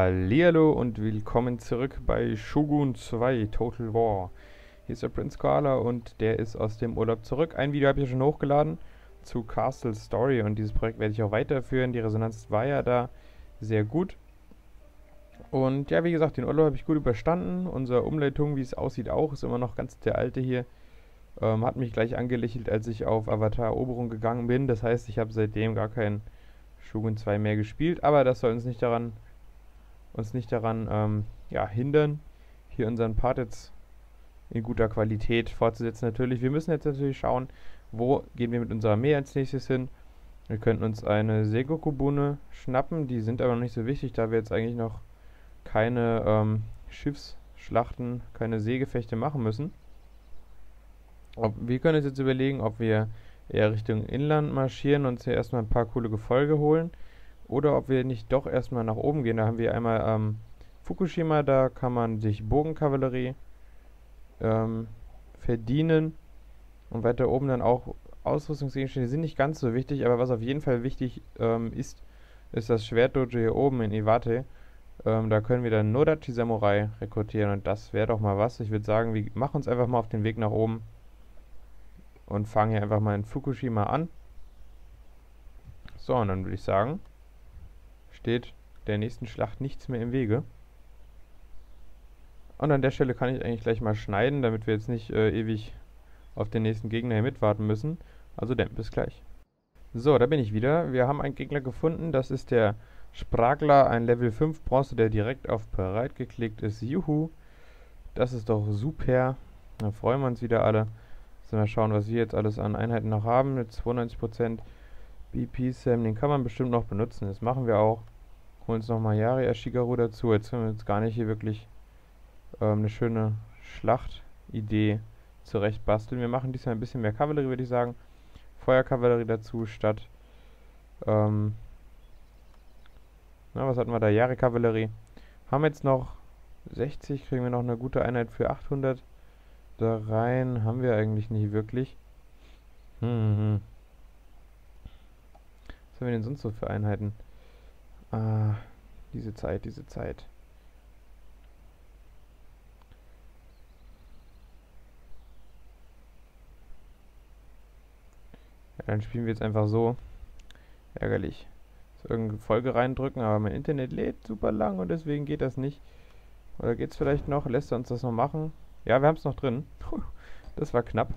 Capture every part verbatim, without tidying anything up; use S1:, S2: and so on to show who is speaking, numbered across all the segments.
S1: Hallihallo und willkommen zurück bei Shogun zwei Total War. Hier ist der Prinz Koala und der ist aus dem Urlaub zurück. Ein Video habe ich ja schon hochgeladen zu Castle Story und dieses Projekt werde ich auch weiterführen. Die Resonanz war ja da sehr gut. Und ja, wie gesagt, den Urlaub habe ich gut überstanden. Unsere Umleitung, wie es aussieht, auch, ist immer noch ganz der alte hier. Ähm, hat mich gleich angelächelt, als ich auf Avatar Eroberung gegangen bin. Das heißt, ich habe seitdem gar kein Shogun zwei mehr gespielt, aber das soll uns nicht daran uns nicht daran ähm, ja, hindern, hier unseren Part jetzt in guter Qualität fortzusetzen. Natürlich, wir müssen jetzt natürlich schauen, wo gehen wir mit unserer Armee als nächstes hin. Wir könnten uns eine Sengoku-Bune schnappen, die sind aber noch nicht so wichtig, da wir jetzt eigentlich noch keine ähm, Schiffsschlachten, keine Seegefechte machen müssen. Ob, wir können uns jetzt überlegen, ob wir eher Richtung Inland marschieren und uns hier erstmal ein paar coole Gefolge holen. Oder ob wir nicht doch erstmal nach oben gehen. Da haben wir einmal ähm, Fukushima, da kann man sich Bogenkavallerie ähm, verdienen. Und weiter oben dann auch Ausrüstungsgegenstände, die sind nicht ganz so wichtig, aber was auf jeden Fall wichtig ähm, ist, ist das Schwertdojo hier oben in Iwate. Ähm, da können wir dann Nodachi Samurai rekrutieren und das wäre doch mal was. Ich würde sagen, wir machen uns einfach mal auf den Weg nach oben und fangen hier einfach mal in Fukushima an. So, und dann würde ich sagen, steht der nächsten Schlacht nichts mehr im Wege. Und an der Stelle kann ich eigentlich gleich mal schneiden, damit wir jetzt nicht äh, ewig auf den nächsten Gegner hier mitwarten müssen. Also dann, bis gleich. So, da bin ich wieder. Wir haben einen Gegner gefunden. Das ist der Spragler, ein Level fünf Bronze, der direkt auf bereit geklickt ist. Juhu. Das ist doch super. Dann freuen wir uns wieder alle. So, mal schauen, was wir jetzt alles an Einheiten noch haben. Mit zweiundneunzig Prozent B P-Sam, den kann man bestimmt noch benutzen. Das machen wir auch. Holen uns nochmal Yari Ashigaru dazu. Jetzt können wir uns gar nicht hier wirklich ähm, eine schöne Schlachtidee zurecht basteln. Wir machen diesmal ein bisschen mehr Kavallerie, würde ich sagen. Feuerkavallerie dazu statt ähm, na, was hatten wir da? Yari Kavallerie. Haben jetzt noch sechzig, kriegen wir noch eine gute Einheit für achthundert. Da rein haben wir eigentlich nicht wirklich. Hm, hm. Was haben wir denn sonst so für Einheiten? Ah, diese Zeit, diese Zeit. Ja, dann spielen wir jetzt einfach so. Ärgerlich. So irgendeine Folge reindrücken, aber mein Internet lädt super lang und deswegen geht das nicht. Oder geht's vielleicht noch? Lässt er uns das noch machen? Ja, wir haben es noch drin. Das war knapp.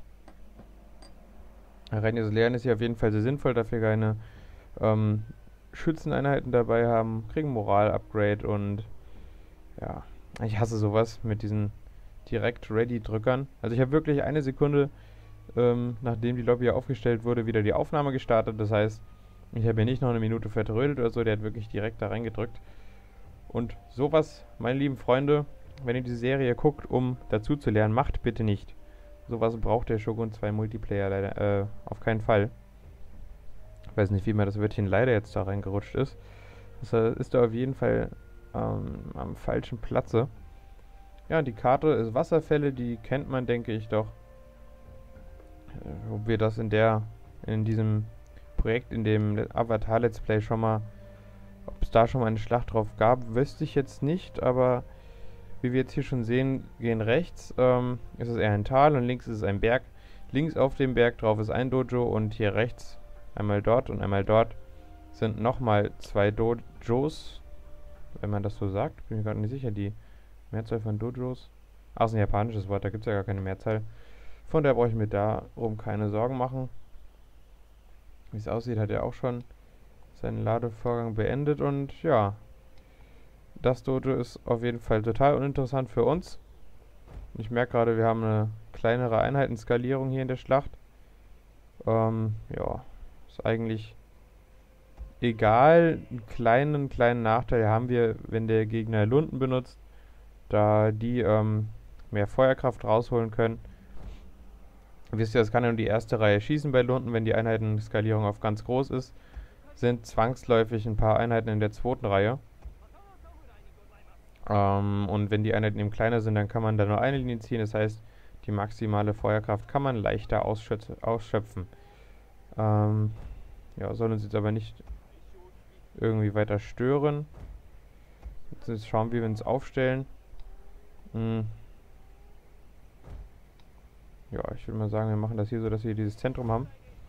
S1: Reines Lernen ist hier auf jeden Fall sehr sinnvoll, dass wir keine ähm, Schützeneinheiten dabei haben, kriegen Moral-Upgrade und ja, ich hasse sowas mit diesen Direct-Ready-Drückern. Also ich habe wirklich eine Sekunde, ähm, nachdem die Lobby aufgestellt wurde, wieder die Aufnahme gestartet. Das heißt, ich habe hier nicht noch eine Minute vertrödelt oder so, der hat wirklich direkt da reingedrückt. Und sowas, meine lieben Freunde, wenn ihr diese Serie guckt, um dazu zu lernen, macht bitte nicht. Sowas braucht der Shogun zwei Multiplayer leider äh, auf keinen Fall. Ich weiß nicht, wie mir das Wörtchen leider jetzt da reingerutscht ist. Das ist da auf jeden Fall ähm, am falschen Platze. Ja, die Karte ist Wasserfälle, die kennt man, denke ich doch. Äh, ob wir das in der, in diesem Projekt, in dem Avatar Let's Play schon mal, ob es da schon mal eine Schlacht drauf gab, wüsste ich jetzt nicht, aber wie wir jetzt hier schon sehen, gehen rechts ähm, ist es eher ein Tal und links ist es ein Berg. Links auf dem Berg drauf ist ein Dojo und hier rechts einmal dort und einmal dort sind nochmal zwei Dojos, wenn man das so sagt. Bin mir gerade nicht sicher, die Mehrzahl von Dojos. Ach, ist ein japanisches Wort, da gibt es ja gar keine Mehrzahl. Von daher brauche ich mir darum keine Sorgen machen. Wie es aussieht, hat er auch schon seinen Ladevorgang beendet und ja, das Dojo ist auf jeden Fall total uninteressant für uns. Ich merke gerade, wir haben eine kleinere Einheitenskalierung hier in der Schlacht. Ähm, ja, ist eigentlich egal. Einen kleinen, kleinen Nachteil haben wir, wenn der Gegner Lunden benutzt, da die ähm, mehr Feuerkraft rausholen können. Wisst ihr, das kann ja nur die erste Reihe schießen bei Lunden, wenn die Einheitenskalierung auf ganz groß ist. Sind zwangsläufig ein paar Einheiten in der zweiten Reihe. Ähm, und wenn die Einheiten eben kleiner sind, dann kann man da nur eine Linie ziehen. Das heißt, die maximale Feuerkraft kann man leichter ausschöpfen. Ähm, ja, soll uns jetzt aber nicht irgendwie weiter stören. Jetzt schauen wir, wie wir uns aufstellen. Hm. Ja, ich würde mal sagen, wir machen das hier so, dass wir dieses Zentrum haben.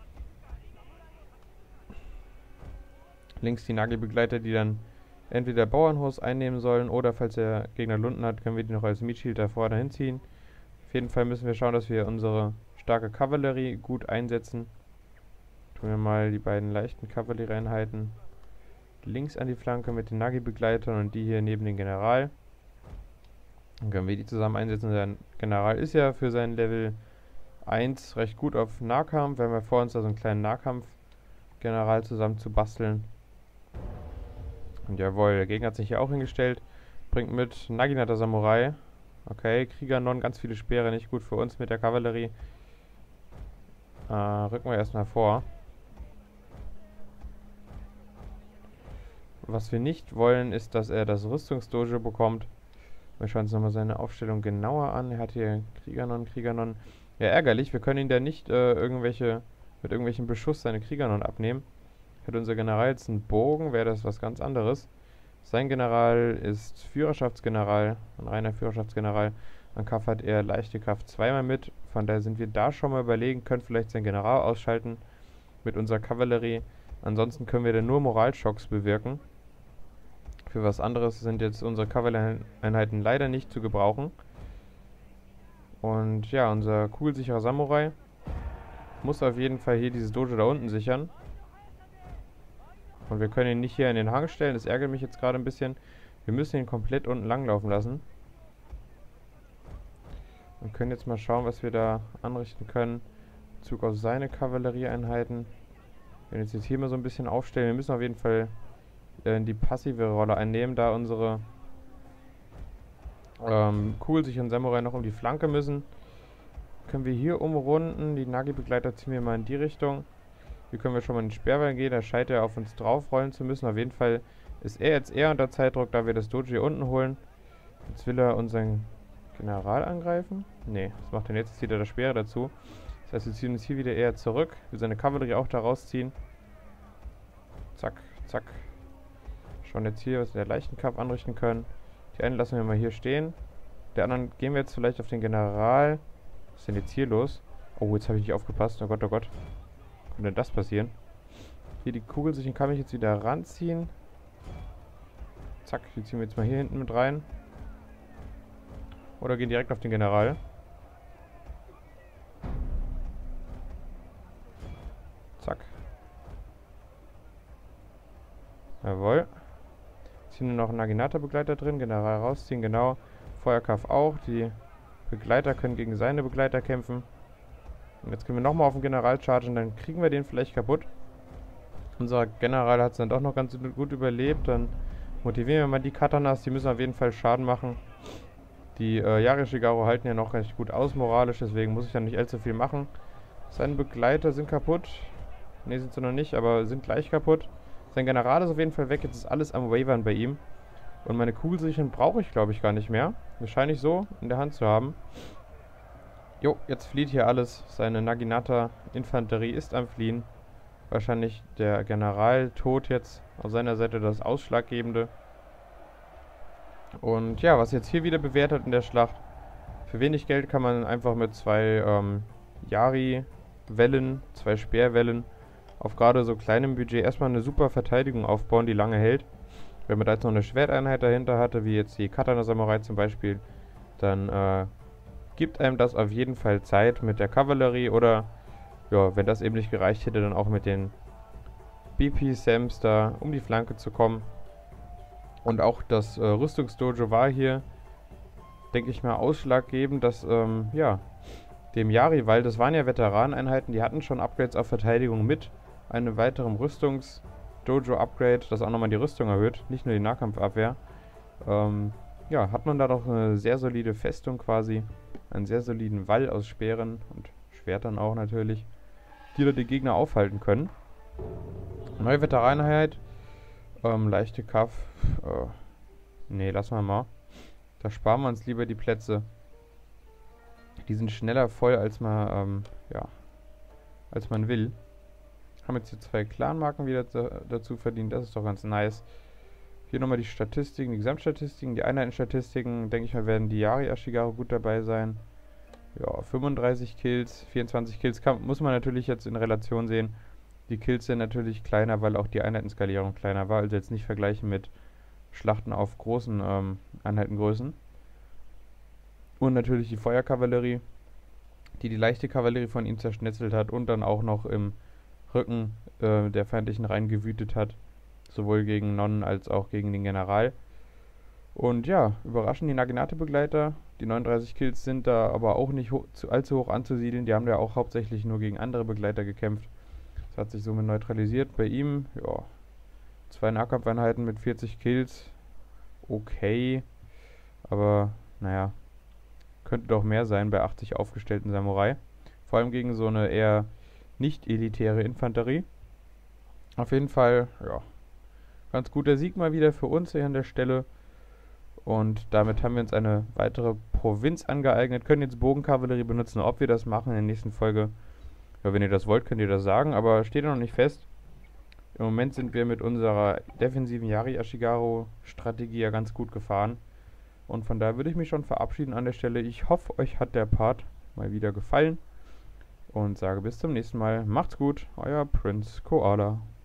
S1: Links die Nagi-Begleiter, die dann entweder Bauernhaus einnehmen sollen oder falls der Gegner Lunden hat, können wir die noch als Meat Shield davor dahin ziehen. Auf jeden Fall müssen wir schauen, dass wir unsere starke Kavallerie gut einsetzen. Tun wir mal die beiden leichten Kavallerieeinheiten links an die Flanke mit den Nagi-Begleitern und die hier neben den General. Dann können wir die zusammen einsetzen. Der General ist ja für sein Level eins recht gut auf Nahkampf. Wir haben ja vor uns da so einen kleinen Nahkampf-General zusammen zu basteln. Und jawohl, der Gegner hat sich hier auch hingestellt. Bringt mit Naginata Samurai. Okay, Kriegernon, ganz viele Speere, nicht gut für uns mit der Kavallerie. Äh, rücken wir erstmal vor. Was wir nicht wollen, ist, dass er das Rüstungsdojo bekommt. Wir schauen uns nochmal seine Aufstellung genauer an. Er hat hier Kriegernon, Kriegernon. Ja, ärgerlich. Wir können ihn da nicht äh, irgendwelche mit irgendwelchen Beschuss seine Kriegernon abnehmen. Hat unser General jetzt einen Bogen, wäre das was ganz anderes. Sein General ist Führerschaftsgeneral, ein reiner Führerschaftsgeneral. An Kaff hat er leichte Kraft zweimal mit. Von daher sind wir da schon mal überlegen, können vielleicht seinen General ausschalten mit unserer Kavallerie. Ansonsten können wir dann nur Moralschocks bewirken. Für was anderes sind jetzt unsere Kavallerieeinheiten leider nicht zu gebrauchen. Und ja, unser kugelsicherer Samurai muss auf jeden Fall hier dieses Dojo da unten sichern. Und wir können ihn nicht hier in den Hang stellen, das ärgert mich jetzt gerade ein bisschen. Wir müssen ihn komplett unten langlaufen lassen. Und können jetzt mal schauen, was wir da anrichten können. In Bezug auf seine Kavallerieeinheiten. Wir werden jetzt hier mal so ein bisschen aufstellen. Wir müssen auf jeden Fall äh, die passive Rolle einnehmen, da unsere ähm, kugelsicheren Samurai noch um die Flanke müssen. Können wir hier umrunden. Die Nagi-Begleiter ziehen wir mal in die Richtung. Hier können wir schon mal in den Sperrwall gehen. Da scheint er auf uns draufrollen zu müssen. Auf jeden Fall ist er jetzt eher unter Zeitdruck, da wir das Dojo hier unten holen. Jetzt will er unseren General angreifen. Ne, was macht er jetzt? Jetzt zieht er das Speere dazu. Das heißt, wir ziehen uns hier wieder eher zurück. Wir seine Kavallerie auch da rausziehen. Zack, zack. Schauen jetzt hier, was wir der leichten Kampf anrichten können. Die einen lassen wir mal hier stehen. Der anderen gehen wir jetzt vielleicht auf den General. Was ist denn jetzt hier los? Oh, jetzt habe ich nicht aufgepasst. Oh Gott, oh Gott. Wie könnte das passieren? Hier die Kugelsichern kann ich jetzt wieder ranziehen. Zack, die ziehen wir jetzt mal hier hinten mit rein. Oder gehen direkt auf den General. Zack. Jawohl. Jetzt sind nur noch ein Naginata-Begleiter drin. General rausziehen, genau. Feuerkampf auch. Die Begleiter können gegen seine Begleiter kämpfen. Und jetzt können wir nochmal auf den General chargen, dann kriegen wir den vielleicht kaputt. Unser General hat es dann doch noch ganz gut überlebt. Dann motivieren wir mal die Katanas, die müssen auf jeden Fall Schaden machen. Die äh, Yarishigaru halten ja noch recht gut aus moralisch, deswegen muss ich dann nicht allzu viel machen. Seine Begleiter sind kaputt. Ne, sind sie noch nicht, aber sind gleich kaputt. Sein General ist auf jeden Fall weg, jetzt ist alles am Wavern bei ihm. Und meine Kugelsichern brauche ich, glaube ich, gar nicht mehr. Wahrscheinlich so in der Hand zu haben. Jo, jetzt flieht hier alles. Seine Naginata-Infanterie ist am Fliehen. Wahrscheinlich der General tot jetzt. Auf seiner Seite das Ausschlaggebende. Und ja, was jetzt hier wieder bewährt hat in der Schlacht. Für wenig Geld kann man einfach mit zwei ähm, Yari-Wellen, zwei Speerwellen, auf gerade so kleinem Budget erstmal eine super Verteidigung aufbauen, die lange hält. Wenn man da jetzt noch eine Schwerteinheit dahinter hatte, wie jetzt die Katana Samurai zum Beispiel, dann äh, gibt einem das auf jeden Fall Zeit mit der Kavallerie oder, ja, wenn das eben nicht gereicht hätte, dann auch mit den B P Sams da um die Flanke zu kommen. Und auch das äh, Rüstungsdojo war hier, denke ich mal, ausschlaggebend, dass, ähm, ja, dem Yari, weil das waren ja Veteraneinheiten, die hatten schon Upgrades auf Verteidigung mit einem weiteren Rüstungs-Dojo-Upgrade, das auch nochmal die Rüstung erhöht, nicht nur die Nahkampfabwehr. Ähm, ja, hat man da doch eine sehr solide Festung quasi, einen sehr soliden Wall aus Speeren und Schwertern auch natürlich, die da die Gegner aufhalten können. Neue Veteraneinheit, ähm, leichte Kaff, äh, nee, lassen wir mal. Da sparen wir uns lieber die Plätze. Die sind schneller voll, als man, ähm, ja, als man will. Haben jetzt hier zwei Clan-Marken wieder dazu verdient, das ist doch ganz nice. Hier nochmal die Statistiken, die Gesamtstatistiken, die Einheitenstatistiken. Denke ich mal, werden die Yari Ashigaru gut dabei sein. Ja, fünfunddreißig Kills, vierundzwanzig Kills kann, muss man natürlich jetzt in Relation sehen. Die Kills sind natürlich kleiner, weil auch die Einheitenskalierung kleiner war. Also jetzt nicht vergleichen mit Schlachten auf großen ähm, Einheitengrößen. Und natürlich die Feuerkavallerie, die die leichte Kavallerie von ihm zerschnetzelt hat und dann auch noch im Rücken äh, der feindlichen Reihen gewütet hat. Sowohl gegen Nonnen als auch gegen den General. Und ja, überraschen die Naginate-Begleiter. Die neununddreißig Kills sind da aber auch nicht ho zu, allzu hoch anzusiedeln. Die haben ja auch hauptsächlich nur gegen andere Begleiter gekämpft. Das hat sich somit neutralisiert. Bei ihm, ja, zwei Nahkampfeinheiten mit vierzig Kills. Okay. Aber, naja, könnte doch mehr sein bei achtzig aufgestellten Samurai. Vor allem gegen so eine eher nicht elitäre Infanterie. Auf jeden Fall, ja, ganz guter Sieg mal wieder für uns hier an der Stelle. Und damit haben wir uns eine weitere Provinz angeeignet. Können jetzt Bogenkavallerie benutzen. Ob wir das machen in der nächsten Folge, ja, wenn ihr das wollt, könnt ihr das sagen. Aber steht noch nicht fest. Im Moment sind wir mit unserer defensiven Yari Ashigaru Strategie ja ganz gut gefahren. Und von daher würde ich mich schon verabschieden an der Stelle. Ich hoffe, euch hat der Part mal wieder gefallen. Und sage bis zum nächsten Mal. Macht's gut, euer Prince Koala.